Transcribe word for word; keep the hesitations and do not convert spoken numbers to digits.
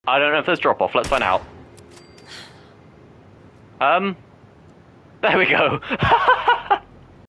I don't know if there's drop-off. Let's find out. Um, there we go.